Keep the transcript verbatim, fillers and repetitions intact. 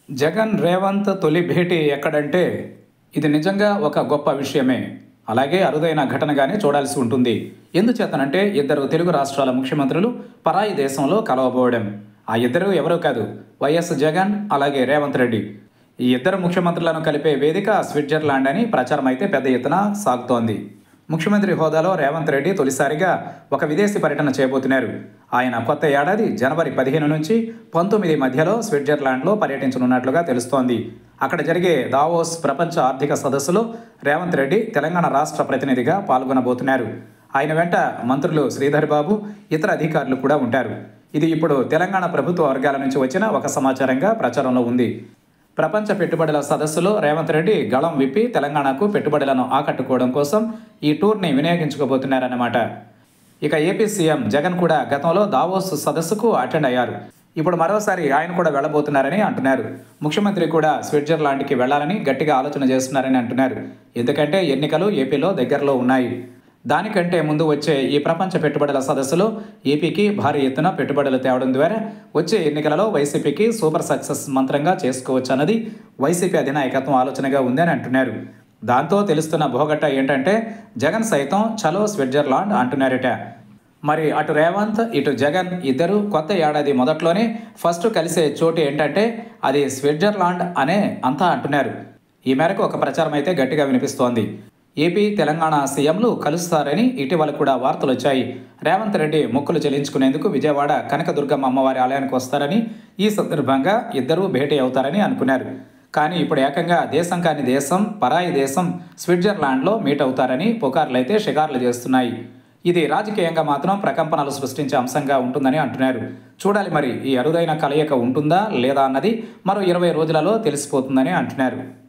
జగన్ రేవంత్ తొలి భేటీ ఎక్కడంటే ఇది నిజంగా ఒక గొప్ప విషయమే. అలాగే అరుదైన ఘటనగానే చూడాల్సి ఉంటుంది. ఎందుచేతనంటే ఇద్దరు తెలుగు రాష్ట్రాల ముఖ్యమంత్రులు పరాయి దేశంలో కలవబోవడం. ఆ ఇద్దరు ఎవరూ కాదు, వైఎస్ జగన్ అలాగే రేవంత్ రెడ్డి. ఈ ఇద్దరు ముఖ్యమంత్రులను కలిపే వేదిక స్విట్జర్లాండ్ అని ప్రచారం అయితే పెద్ద ఎత్తున సాగుతోంది. ముఖ్యమంత్రి హోదాలో రేవంత్ రెడ్డి తొలిసారిగా ఒక విదేశీ పర్యటన చేయబోతున్నారు. ఆయన కొత్త ఏడాది జనవరి పదిహేను నుంచి పంతొమ్మిది మధ్యలో స్విట్జర్లాండ్లో పర్యటించనున్నట్లుగా తెలుస్తోంది. అక్కడ జరిగే దావోస్ ప్రపంచ ఆర్థిక సదస్సులో రేవంత్ రెడ్డి తెలంగాణ రాష్ట్ర ప్రతినిధిగా పాల్గొనబోతున్నారు. ఆయన వెంట మంత్రులు శ్రీధర్ బాబు, ఇతర అధికారులు కూడా ఉంటారు. ఇది ఇప్పుడు తెలంగాణ ప్రభుత్వ వర్గాల నుంచి వచ్చిన ఒక సమాచారంగా ప్రచారంలో ఉంది. ప్రపంచ పెట్టుబడుల సదస్సులో రేవంత్ రెడ్డి గళం విప్పి తెలంగాణకు పెట్టుబడులను ఆకట్టుకోవడం కోసం ఈ టూర్ని వినియోగించుకోబోతున్నారన్నమాట. ఇక ఏపీ సీఎం జగన్ కూడా గతంలో దావోస్ సదస్సుకు అటెండ్ అయ్యారు. ఇప్పుడు మరోసారి ఆయన కూడా వెళ్ళబోతున్నారని అంటున్నారు. ముఖ్యమంత్రి కూడా స్విట్జర్లాండ్కి వెళ్లాలని గట్టిగా ఆలోచన చేస్తున్నారని అంటున్నారు. ఎందుకంటే ఎన్నికలు ఏపీలో దగ్గరలో ఉన్నాయి. దానికంటే ముందు వచ్చే ఈ ప్రపంచ పెట్టుబడుల సదస్సులో ఏపీకి భారీ ఎత్తున పెట్టుబడులు తేవడం ద్వారా వచ్చే ఎన్నికలలో వైసీపీకి సూపర్ సక్సెస్ మంత్రంగా చేసుకోవచ్చు అన్నది వైసీపీ అధినాయకత్వం ఆలోచనగా ఉందని అంటున్నారు. దాంతో తెలుస్తున్న భోగట్ట ఏంటంటే జగన్ సైతం చలో స్విట్జర్లాండ్ అంటున్నారట. మరి అటు రేవంత్ ఇటు జగన్ ఇద్దరు కొత్త ఏడాది మొదట్లోనే ఫస్ట్ కలిసే చోటు ఏంటంటే అది స్విట్జర్లాండ్ అనే అంతా అంటున్నారు. ఈ మేరకు ఒక ప్రచారం అయితే గట్టిగా వినిపిస్తోంది. ఏపీ తెలంగాణ సీఎంలు కలుస్తారని ఇటీవల కూడా వార్తలు వచ్చాయి. రేవంత్ రెడ్డి మొక్కులు చెల్లించుకునేందుకు విజయవాడ కనకదుర్గమ్మ అమ్మవారి ఆలయానికి వస్తారని, ఈ సందర్భంగా ఇద్దరూ భేటీ అవుతారని అనుకున్నారు. కానీ ఇప్పుడు ఏకంగా దేశం కాని దేశం, పరాయి దేశం స్విట్జర్లాండ్లో మీట్ అవుతారని పుకార్లైతే షికార్లు చేస్తున్నాయి. ఇది రాజకీయంగా మాత్రం ప్రకంపనలు సృష్టించే అంశంగా ఉంటుందని అంటున్నారు. చూడాలి మరి ఈ అరుదైన కలయిక ఉంటుందా లేదా అన్నది మరో ఇరవై రోజులలో తెలిసిపోతుందని అంటున్నారు.